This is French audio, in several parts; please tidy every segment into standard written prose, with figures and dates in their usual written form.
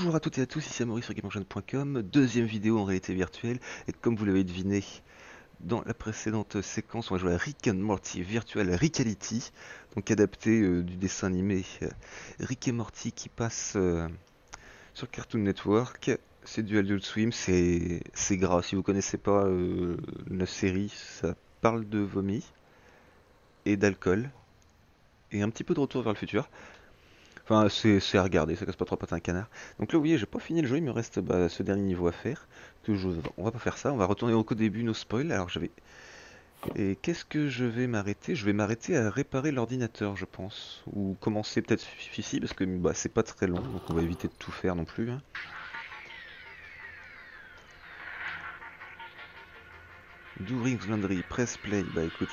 Bonjour à toutes et à tous, ici Maurice sur GameEngine.com, deuxième vidéo en réalité virtuelle, et comme vous l'avez deviné, dans la précédente séquence, on va jouer à Rick and Morty Virtual Reality, donc adapté du dessin animé Rick et Morty qui passe sur Cartoon Network. C'est du Adult Swim, c'est gras, si vous connaissez pas la série, ça parle de vomi et d'alcool, et un petit peu de retour vers le futur. Enfin, c'est à regarder, ça casse pas trop pattes à un canard. Donc là, vous voyez, j'ai pas fini le jeu, il me reste ce dernier niveau à faire. On va pas faire ça, on va retourner au début, nos spoils. Alors, Et qu'est-ce que je vais m'arrêter? Je vais m'arrêter à réparer l'ordinateur, je pense. Ou commencer peut-être ici, parce que bah, c'est pas très long, donc on va éviter de tout faire non plus. Hein. Do Rings Laundry, press play. Bah écoute.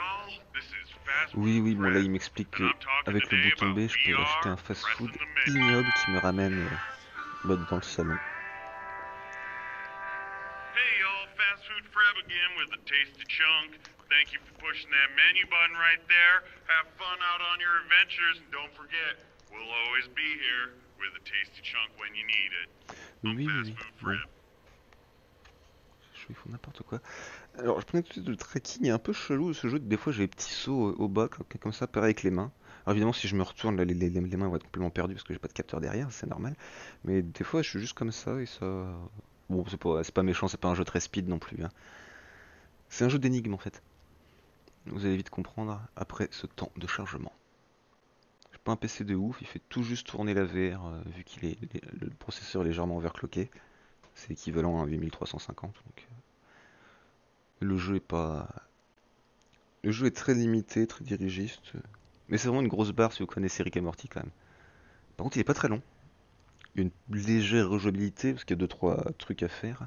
Oui, bon là il m'explique qu'avec le bouton B, je peux acheter un fast-food ignoble qui me ramène dans le salon. Hey y'all, Fast Food Fred again with a tasty chunk. Thank you for pushing that menu button right there. Have fun out on your adventures and don't forget, we'll always be here with a tasty chunk when you need it. Oui. Bon. Ils font n'importe quoi. Alors je prenais tout de suite le tracking, est un peu chelou ce jeu, des fois j'ai des petits sauts au bas comme ça, pareil avec les mains. Alors évidemment si je me retourne, là, les mains vont être complètement perdues parce que j'ai pas de capteur derrière, c'est normal. Mais des fois je suis juste comme ça et ça... Bon c'est pas méchant, c'est pas un jeu très speed non plus. Hein. C'est un jeu d'énigmes en fait. Vous allez vite comprendre après ce temps de chargement. J'ai pas un PC de ouf, il fait tout juste tourner la VR vu qu'il est le processeur est légèrement overclocké. C'est équivalent à 8350 donc... Le jeu est pas... Le jeu est très limité, très dirigiste. Mais c'est vraiment une grosse barre si vous connaissez Rick et Morty quand même. Par contre il est pas très long. Il y a une légère rejouabilité parce qu'il y a 2-3 trucs à faire.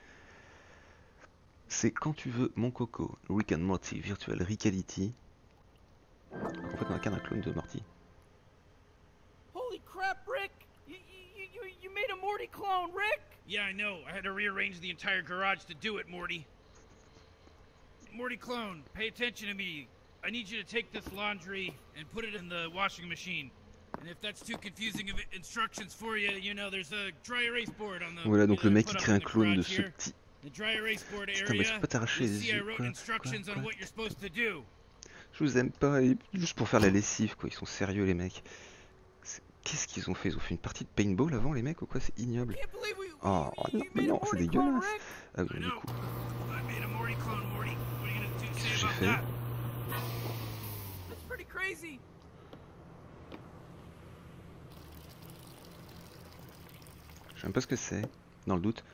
C'est quand tu veux mon coco, Rick and Morty Virtual Reality. En fait on incarne un clone de Morty. Holy crap, Rick! You made a Morty clone, Rick! Yeah, I know. I had to rearrange the entire garage to do it, Morty. Morty clone, pay attention to me. I need you to take this laundry and put it in the washing machine. And if that's too confusing of instructions for you, you know, there's a dry erase board on the... Voilà, donc le mec qui crée un clone de ce petit... The dry erase board Putain, mais je peux pas t'arracher les yeux, quoi. Je vous aime pas, et juste pour faire la lessive, quoi. Ils sont sérieux, les mecs. Qu'est-ce qu'ils ont fait? Ils ont fait une partie de paintball avant, les mecs, ou quoi? C'est ignoble. Oh, non, c'est dégueulasse. Ah oui, du coup... Qu'est-ce que j'ai fait? Je sais même pas ce que c'est, dans le doute.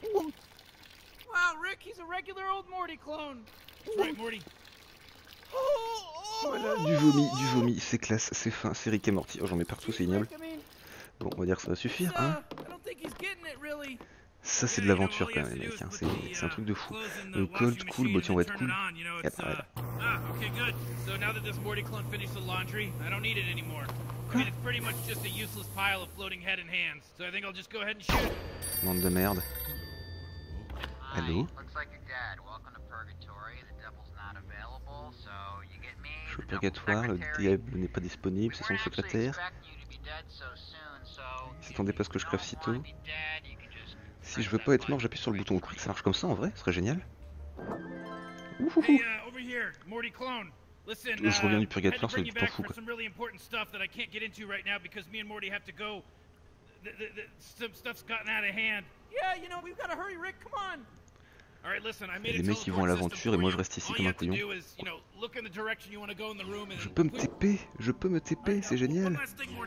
Wow, Rick, he's a regular old Morty clone. That's right, Morty. Voilà, du vomi, c'est classe, c'est fin, c'est Rick et Morty. Oh, j'en mets partout, c'est ignoble. Bon, on va dire que ça va suffire, hein. Ça, c'est de l'aventure quand même, les mecs, hein. C'est un truc de fou. Cold, cool, bah tiens, on va être cool. Et bah, voilà. Bande de merde. Allô? Je suis au purgatoire, le diable n'est pas disponible, c'est son secrétaire. Il s'attendait pas à ce que je crève si tôt. Si je veux pas être mort, j'appuie sur le bouton. Ça marche comme ça en vrai? Ce serait génial. Ouhouhou. Je reviens du purgatoire, c'est du temps fou quoi. Les mecs ils vont à l'aventure et moi je reste ici comme un couillon. Je peux me TP, c'est génial.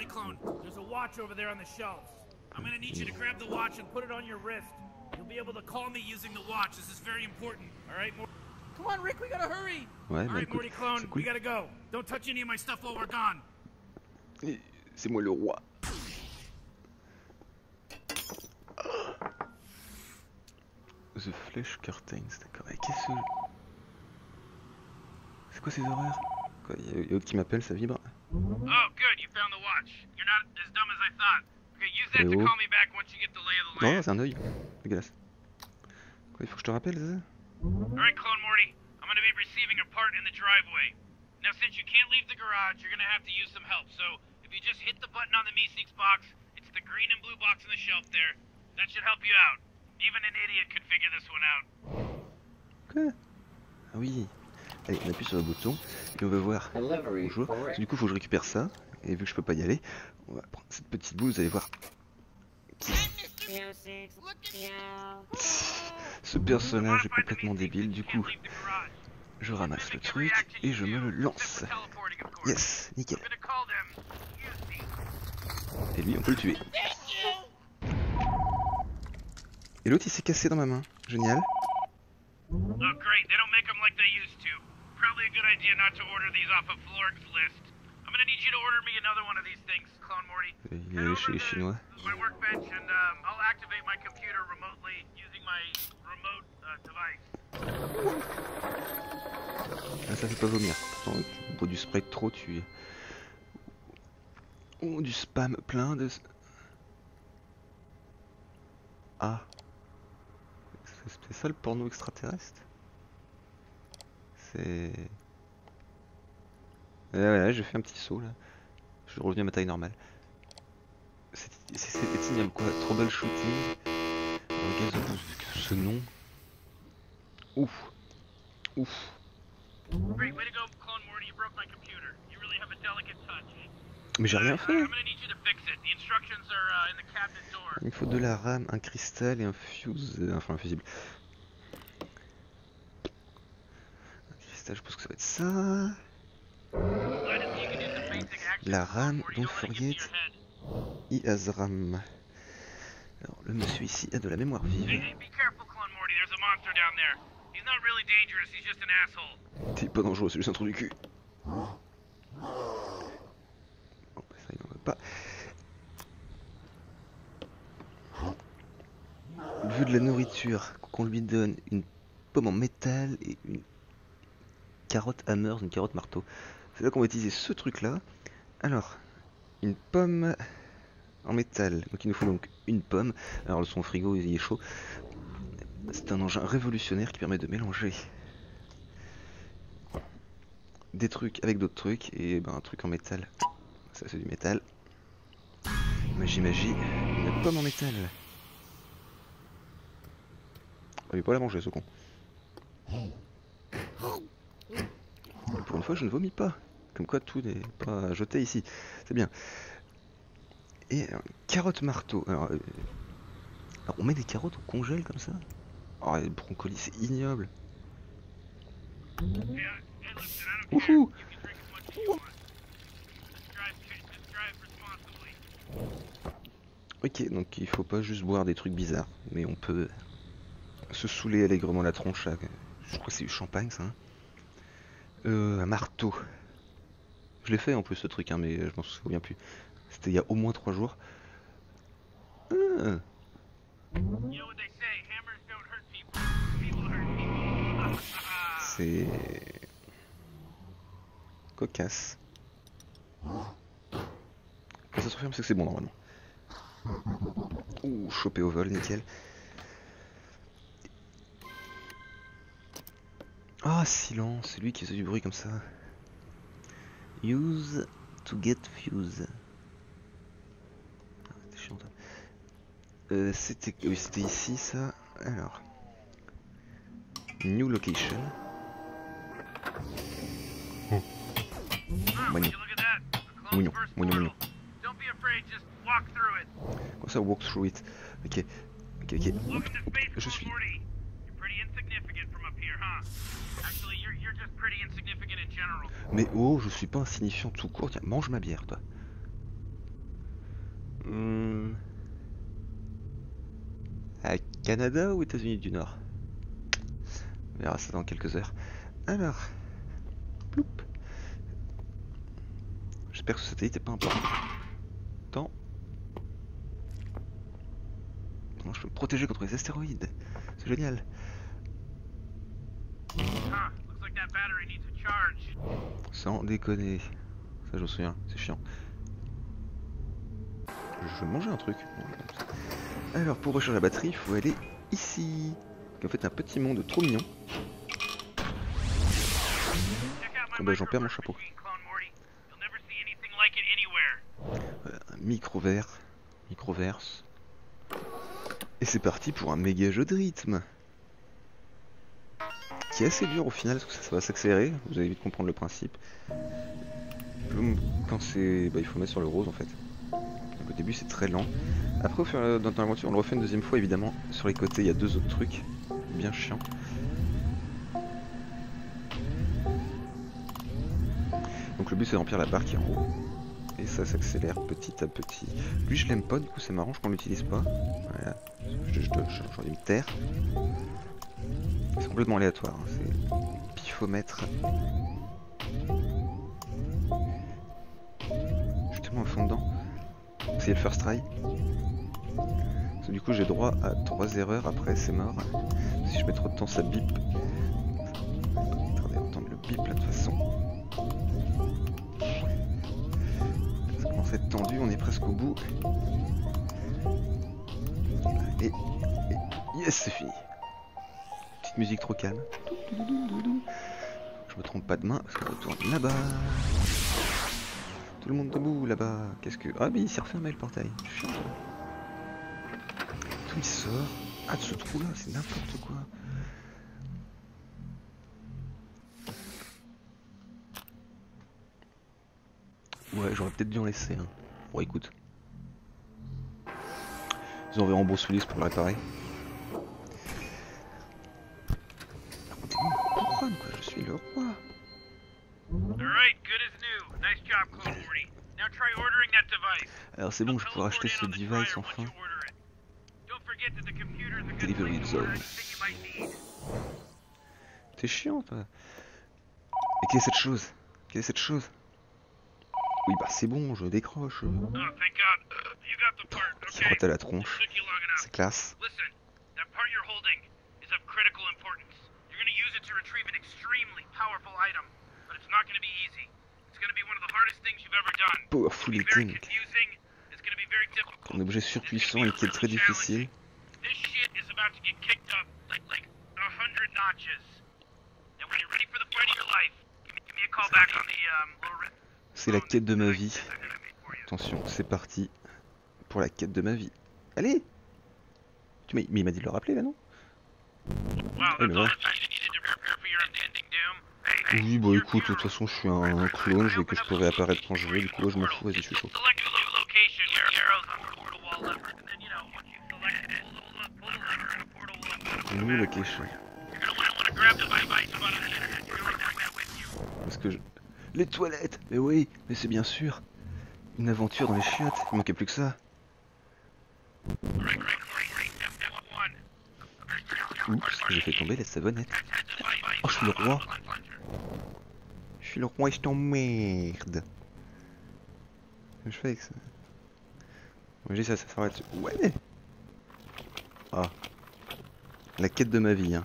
I'm gonna need you to grab the watch and put it on your wrist. You'll be able to call me using the watch. This is very important. All right, come on, Rick, we gotta hurry. Ouais, all right, Morty clone, we gotta go. Don't touch any of my stuff while we're gone. C'est moi le roi. The Flesh Curtains, d'accord. Et qu'est-ce que... C'est quoi ces horreurs? Quoi, y a l'autre qui m'appelle, ça vibre. Oh, good, you found the watch. You're not as dumb as I thought. Use that to call me back once you get the lay of the land. Oh, c'est un œil. Dégueulasse. Quoi, il faut que je te rappelle ça? Alright, Clone Morty. I'm gonna be receiving a part in the driveway. Now, since you can't leave the garage, you're gonna have to use some help. So, if you just hit the button on the Meeseeks box, it's It's the green and blue box on the shelf there. That should help you out. Even an idiot could figure this one out. Quoi? Ah oui. Allez, on appuie sur le bouton et on va voir. Bonjour. Du coup, il faut que je récupère ça. Et vu que je peux pas y aller, on va prendre cette petite boule, vous allez voir. Ce personnage est complètement débile, du coup, je ramasse le truc et je me le lance. Yes, nickel. Et lui, on peut le tuer. Et l'autre, il s'est cassé dans ma main. Génial. Oh great, they don't make them like they used to. Probably a good idea not to order these off of Flork's list. I'm gonna need you to order me another one of these things, Clone Morty. Il est allé chez les Chinois. My workbench and I'll activate my computer remotely using my remote device. Ah, ça fait pas vomir. Pourtant, tu bois du spray de trop, tu... Oh, du spam plein de... Ah. C'est ça le porno extraterrestre? C'est... Ouais, j'ai fait un petit saut là. Je reviens à ma taille normale. C'est étignable quoi, troubleshooting. Ce nom. Ouf. Ouf. Mais j'ai rien fait. Il me faut de la RAM, un cristal et un fuse, enfin un fusible. Un cristal, je pense que ça va être ça. La RAM, don't forget, he has RAM. Alors le monsieur ici a de la mémoire vive. T'es pas dangereux, c'est juste un trou du cul. Bon, ça il n'en veut pas. Vu de la nourriture qu'on lui donne, une pomme en métal et une carotte hammer, une carotte marteau. C'est là qu'on va utiliser ce truc là. Alors, une pomme en métal. Donc il nous faut donc une pomme. Alors son frigo il est chaud. C'est un engin révolutionnaire qui permet de mélanger des trucs avec d'autres trucs. Et ben un truc en métal. Ça c'est du métal. Magie magie. Une pomme en métal. Il va pas la manger ce con. Pour une fois je ne vomis pas. Comme quoi tout n'est pas jeté ici. C'est bien. Et alors, carotte marteau. Alors, on met des carottes, on congèle comme ça. Oh les brocolis c'est ignoble. Wouhou. Ok, donc il faut pas juste boire des trucs bizarres. Mais on peut se saouler allègrement la tronche. Je crois que c'est du champagne ça. Hein. Un marteau. Je l'ai fait en plus ce truc, hein, mais je m'en souviens plus. C'était il y a au moins 3 jours. Ah. C'est cocasse. Quand ça se referme, c'est que c'est bon normalement. Ouh, chopé au vol, nickel. Ah, silence, c'est lui qui faisait du bruit comme ça. Use to get fuse. Ah, c'était chiant ça. C'était oui, c'était ici ça. Alors. New location. Oh. Mignon. Mignon, mignon, mignon. Comment ça, walk through it? Ok, ok, ok. Je suis. Mais oh, je suis pas insignifiant tout court. Tiens, mange ma bière, toi. À Canada ou États-Unis du Nord? On verra ça dans quelques heures. Alors, ploup. J'espère que ce satellite est pas important. Non, je peux me protéger contre les astéroïdes. C'est génial. Sans déconner. Ça, je me souviens, c'est chiant. Je vais manger un truc. Alors, pour recharger la batterie, il faut aller ici. En fait, un petit monde trop mignon. Oh bah, j'en perds mon chapeau. Voilà, un micro vert. Microverse. Et c'est parti pour un méga jeu de rythme. Qui est assez dur au final, parce que ça va s'accélérer. Vous allez vite comprendre le principe. Quand c'est... Bah, il faut mettre sur le rose en fait. Donc, au début c'est très lent. Après dans l'aventure on le refait une deuxième fois évidemment. Sur les côtés il y a deux autres trucs. Bien chiants. Donc le but c'est de remplir la barre qui est en haut. Et ça s'accélère petit à petit. Lui je l'aime pas, du coup c'est marrant qu'on l'utilise pas. Voilà. J'en ai me taire. C'est complètement aléatoire, hein. C'est pifomètre. Je suis tellement à fond dedans. C'est le first try. Parce que du coup j'ai droit à 3 erreurs, après c'est mort. Si je mets trop de temps ça bip. Attendez, entendre le bip là de toute façon. Ça commence à être tendu, on est presque au bout. Et yes, c'est fini. Petite musique trop calme. Je me trompe pas de main parce qu'on retourne là-bas. Tout le monde debout là-bas. Qu'est-ce que... Ah mais il s'est refermé le portail. Chiant. Tout il sort. Ah de ce trou là, c'est n'importe quoi. Ouais, j'aurais peut-être dû en laisser un. Bon écoute. Ils enverront Bruce Willis pour le réparer. Couronne quoi, je suis le roi. Alors c'est bon, je pourrais acheter ce device enfin. Delivery zone. T'es chiant toi. Et quelle est cette chose? Quelle est cette chose? Oui bah c'est bon, je décroche. Qui frotte à la tronche. C'est classe. Powerful eating. Un objet surpuissant et qui est très difficile. C'est la quête de ma vie. Attention, c'est parti pour la quête de ma vie. Allez! Mais il m'a dit de le rappeler là, non? Oui, bah écoute, de toute façon, je suis un clone, que je peux réapparaître quand je veux, du coup là je m'en fous, vas-y, je suis chaud. New location. Parce que je... Les toilettes! Mais oui, mais c'est bien sûr. Une aventure dans les chiottes, il manquait plus que ça. Oups, j'ai fait tomber la savonnette. Oh, je suis le roi. Je suis le roi et je t'emmerde. Qu'est-ce que je fais avec ça? Moi j'ai ça s'arrête. Ouais. Ah. La quête de ma vie, hein.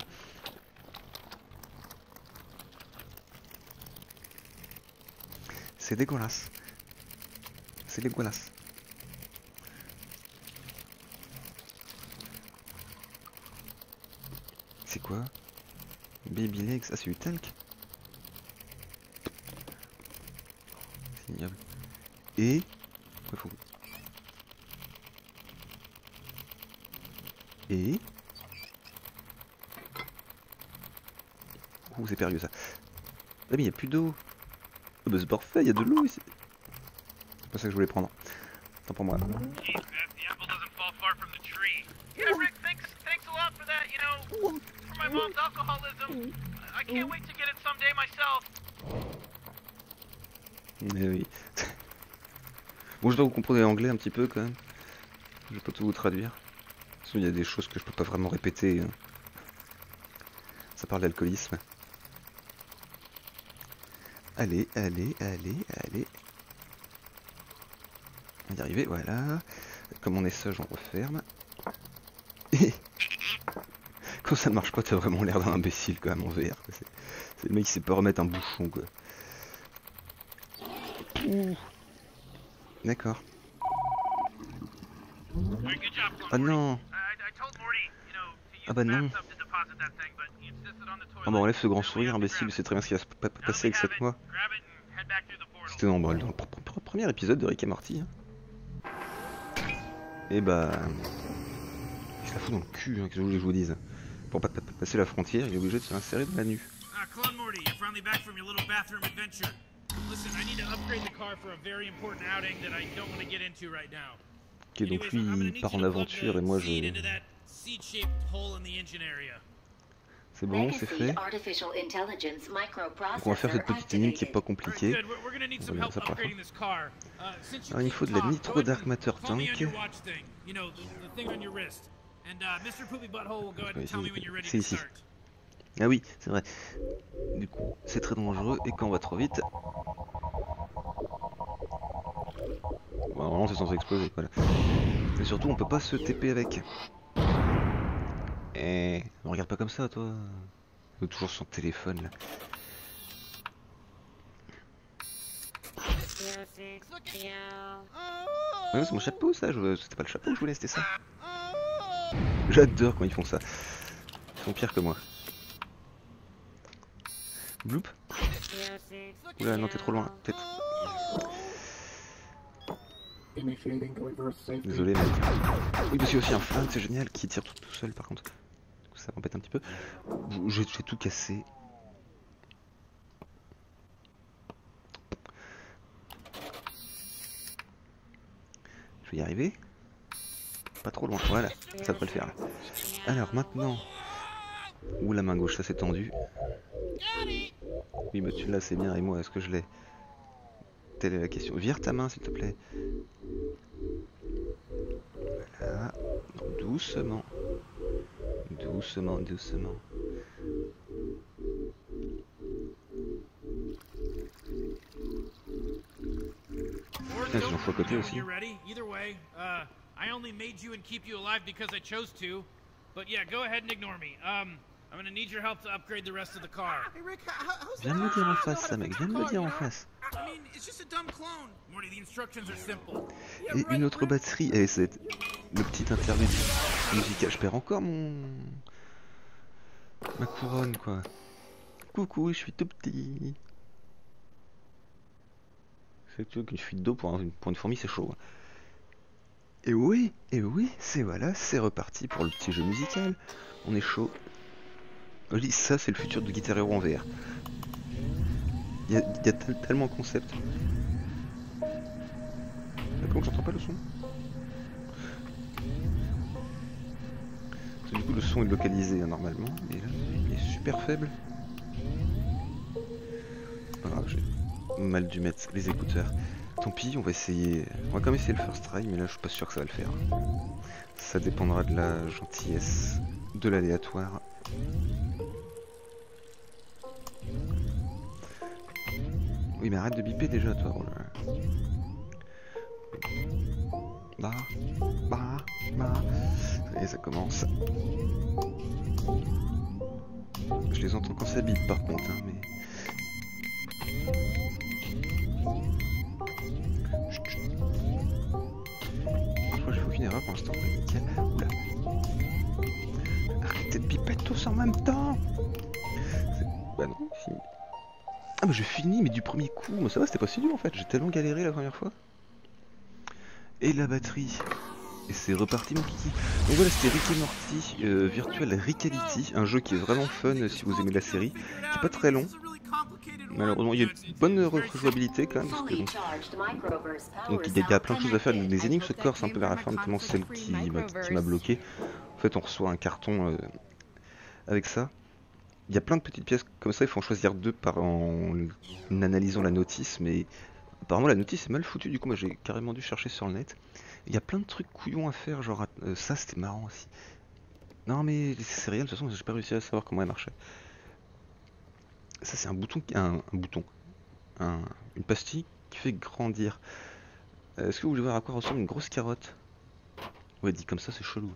C'est dégueulasse. C'est dégueulasse. C'est quoi? Baby legs, ah c'est du talc. C'est ignoble. Et... Ouais, faut... Et... Ouh c'est périlleux ça. Ah mais il n'y a plus d'eau. Oh bah c'est parfait, il y a de l'eau ici. C'est pas ça que je voulais prendre. Tant pour moi. Mais oui. Bon, je dois vous comprendre l'anglais un petit peu quand même. Je vais pas tout vous traduire. Parce qu'il y a des choses que je peux pas vraiment répéter. Hein. Ça parle d'alcoolisme. Allez, allez, allez, allez. On va y arriver, voilà. Comme on est sage, on referme. Et... Quand ça ne marche pas, t'as vraiment l'air d'un imbécile quand même en VR. C'est le mec qui sait pas remettre un bouchon quoi. D'accord. Ah non. Ah bah non. Ah bah enlève ce grand sourire imbécile, c'est très bien ce qui va se passer avec cette moi. C'était dans le premier épisode de Rick et Morty. Hein. Et bah... il se la fout dans le cul, hein, que je voulais que je vous dise. Pour pas passer la frontière, il est obligé de se l'insérer dans la nuit. Ah, Clone Morty, you're finally back from your little bathroom adventure. Listen, I need to upgrade the car for a very important outing that I don't want to get into right now. Ok, donc lui il part en aventure et moi je... C'est bon, c'est fait. Donc on va faire cette petite énigme qui est pas compliquée. On va ça par la fin. Alors il me faut de la Nitro Dark Matter Tank. C'est ici. Ah oui, c'est vrai. Du coup, c'est très dangereux et quand on va trop vite... Bon, normalement c'est censé exploser, voilà. Et surtout on peut pas se TP avec. Eh, ne regarde pas comme ça toi. Il est toujours sur son téléphone là. Ouais, c'est mon chapeau ça, c'était pas le chapeau que je voulais, c'était ça. J'adore quand ils font ça. Ils sont pires que moi. Bloop. Oula, non t'es trop loin, peut-être. Désolé mec. Oui parce qu'il y a aussi un flingue, c'est génial, qui tire tout seul par contre. Ça m'embête un petit peu. J'ai tout cassé. Je vais y arriver. Pas trop loin, voilà, ça devrait le faire là. Alors maintenant... Ouh la main gauche, ça s'est tendu. Oui mais tu l'as, c'est bien, et moi est-ce que je l'ai? Telle est la question. Vire ta main s'il te plaît. Voilà. Donc, doucement. Doucement, doucement. Putain, j'en fous à côté aussi. I only made you and keep you alive because I chose to. But yeah, go ahead and ignore me. I'm gonna need your help to upgrade the rest of the car. Viens me le dire en face, ça mec, viens me le dire en face. Et une autre batterie, et c'est le petit interlude musical. Je perds encore ma couronne quoi. Coucou, je suis tout petit. C'est que tu veux qu'une fuite d'eau pour une fourmi, c'est chaud. Et oui, c'est voilà, c'est reparti pour le petit jeu musical. On est chaud. Je dis ça, c'est le futur de Guitar Hero en VR. Il y a tellement de concepts. Comment j'entends pas le son? Parce que du coup le son est localisé hein, normalement, mais là il est super faible. Pas grave, j'ai mal dû mettre les écouteurs. Tant pis, on va essayer. On va quand même essayer le first try, mais là je suis pas sûr que ça va le faire. Ça dépendra de la gentillesse, de l'aléatoire. Oui mais arrête de biper déjà toi. Et ça commence. Je les entends quand ça bip par contre hein, mais... Je crois que j'ai fait aucune erreur pour l'instant. Nickel. Oula. Arrêtez de biper tous en même temps. Bah non, fini. Ah mais j'ai fini mais du premier coup. Mais ça va, c'était pas si dur en fait. J'ai tellement galéré la première fois. Et la batterie. Et c'est reparti mon kiki. Donc voilà, c'était Rick et Morty Virtual Reality, un jeu qui est vraiment fun si vous aimez la série, qui est pas très long. Malheureusement, il y a une bonne rejouabilité quand même, parce que donc il y a plein de choses à faire. Les énigmes se corsent un peu vers la fin, notamment celle qui m'a bloqué. En fait, on reçoit un carton avec ça. Il y a plein de petites pièces comme ça, il faut en choisir deux en analysant la notice, mais apparemment la notice est mal foutue, du coup moi j'ai carrément dû chercher sur le net. Il y a plein de trucs couillons à faire, genre ça c'était marrant aussi. Non mais c'est réel, de toute façon j'ai pas réussi à savoir comment elle marchait. Ça c'est un bouton, une pastille qui fait grandir. Est-ce que vous voulez voir à quoi ressemble une grosse carotte? Ouais, dit comme ça c'est chelou.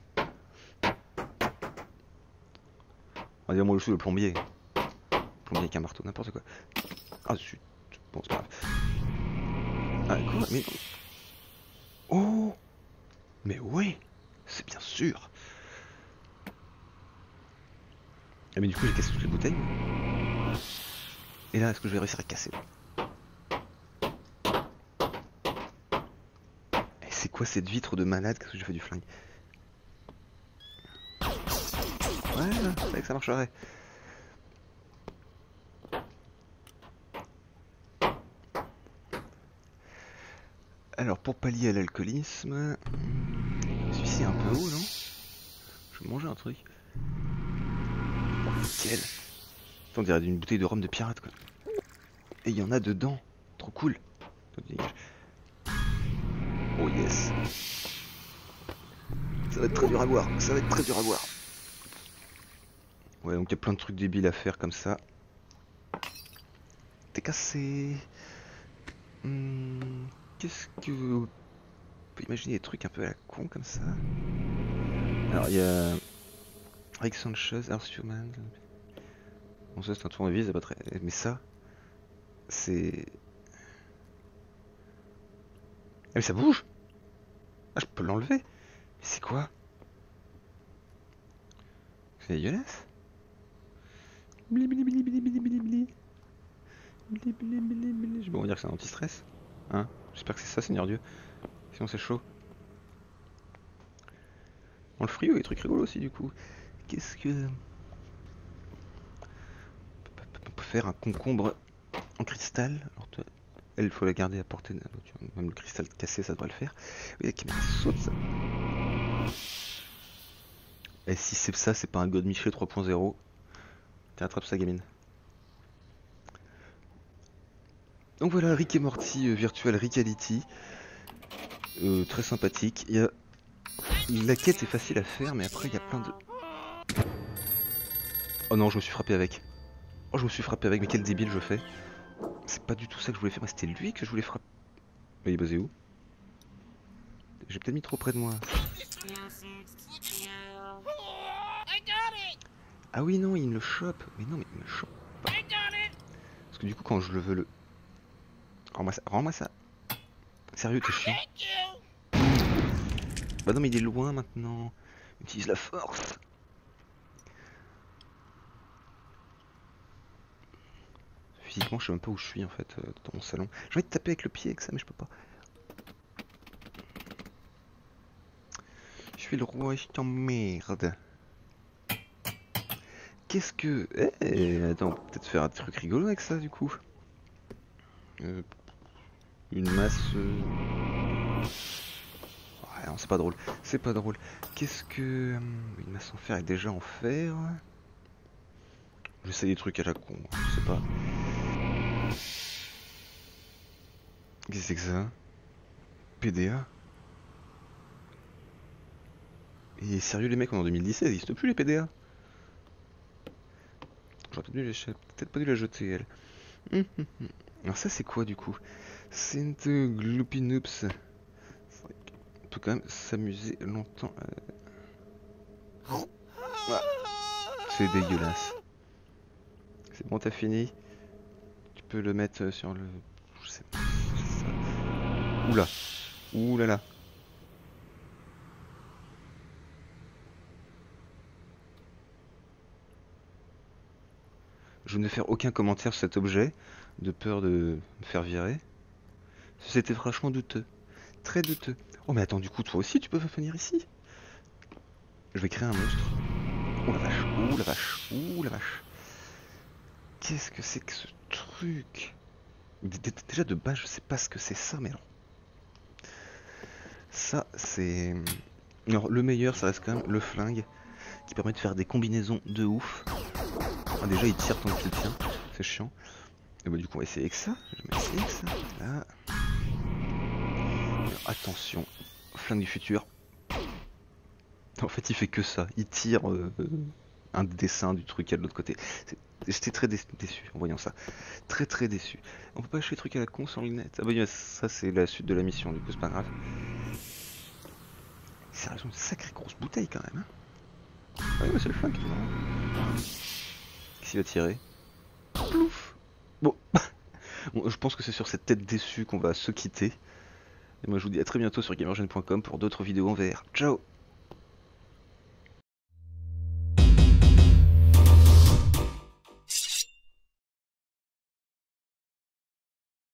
On va dire moi je suis le plombier. Plombier avec un marteau, n'importe quoi. Ah zut, bon c'est pas grave. Ah quoi, mais... Oh! Mais oui, c'est bien sûr. Ah mais du coup j'ai cassé toutes les bouteilles. Et là, est-ce que je vais réussir à casser? Et c'est quoi quoi cette vitre de malade? Qu'est-ce que j'ai fait du flingue? Voilà, c'est vrai que ça marcherait. Alors pour pallier à l'alcoolisme, celui-ci est un peu haut, non? Je vais manger un truc. Oh, nickel. On dirait d'une bouteille de rhum de pirate quoi. Et il y en a dedans. Trop cool. Oh yes. Ça va être très dur à boire. Ça va être très dur à boire. Ouais, donc il y a plein de trucs débiles à faire comme ça. T'es cassé. Qu'est-ce que... On peut imaginer des trucs un peu à la con comme ça. Alors il y a... Rick Sanchez, Earthhuman. Bon ça c'est un tournevis, c'est pas très... Mais ça... C'est... Ah mais ça bouge. Ah je peux l'enlever. Mais c'est quoi? C'est dégueulasse. Bli bli bli bli bli bli bli. Bli bli bli bli. Bon on va dire que c'est un anti-stress. Hein? J'espère que c'est ça Seigneur Dieu. Sinon c'est chaud. Dans le frigo il y a des trucs rigolos aussi du coup. Qu'est-ce que... On peut faire un concombre en cristal. Alors, elle, il faut la garder à portée. Même le cristal cassé, ça devrait le faire. Oui, la caméra saute ça. Et si c'est ça, c'est pas un God Miché 3.0. Tiens, attrape ça, gamine. Donc voilà, Rick et Morty Virtual Reality. Très sympathique. Il y a... La quête est facile à faire, mais après il y a plein de... Oh non, je me suis frappé avec. Oh, je me suis frappé avec, mais quel débile je fais. C'est pas du tout ça que je voulais faire, mais c'était lui que je voulais frapper. Mais il est basé où? J'ai peut-être mis trop près de moi. Ah oui, non, il me le chope. Mais non, mais il me le chope pas. Parce que du coup, quand je le veux le... Rends-moi ça, rends-moi ça. Sérieux, t'es chiant. Bah non, mais il est loin maintenant. Utilise la force. Physiquement, je sais même pas où je suis en fait, dans mon salon. J'ai envie de taper avec le pied avec ça, mais je peux pas. Je suis le roi, je t'emmerde. Qu'est-ce que... Eh, attends, peut-être faire un truc rigolo avec ça du coup. Une masse... Ouais, non, c'est pas drôle. C'est pas drôle. Qu'est-ce que... Une masse en fer est déjà en fer. J'essaie des trucs à la con, je sais pas. Qu'est-ce que c'est que ça? PDA? Et sérieux les mecs, on est en 2017, il n'existe plus les PDA. J'aurais peut-être pas dû la jeter elle. Alors ça c'est quoi du coup? C'est une Gloopy Noops. On peut quand même s'amuser longtemps. Ah. C'est dégueulasse. C'est bon, t'as fini. Tu peux le mettre sur le... Je sais pas. Oula. Oulala. Je ne vais faire aucun commentaire sur cet objet, de peur de me faire virer. C'était franchement douteux. Très douteux. Oh mais attends, du coup, toi aussi, tu peux venir ici? Je vais créer un monstre. Oh la vache, oh la vache, oh la vache. Qu'est-ce que c'est que ce truc? Déjà de base, je sais pas ce que c'est ça, mais non. Ça, c'est... Alors, le meilleur, ça reste quand même le flingue, qui permet de faire des combinaisons de ouf. Ah, déjà, il tire tant qu'il tient, c'est chiant. Et bah, du coup, on va essayer avec ça. Je vais essayer avec ça. Là. Alors, attention, flingue du futur. En fait, il fait que ça. Il tire un dessin du truc à de l'autre côté. J'étais très déçu en voyant ça. Très très déçu. On peut pas acheter les trucs à la con sans lunettes. Ah bah ça c'est la suite de la mission, du coup c'est pas grave. C'est une sacrée grosse bouteille quand même. Hein. Ah oui, c'est le flingue. Qu'est-ce qu'il va tirer? Plouf. Bon. Bon, je pense que c'est sur cette tête déçue qu'on va se quitter. Et moi je vous dis à très bientôt sur gamergen.com pour d'autres vidéos en VR. Ciao.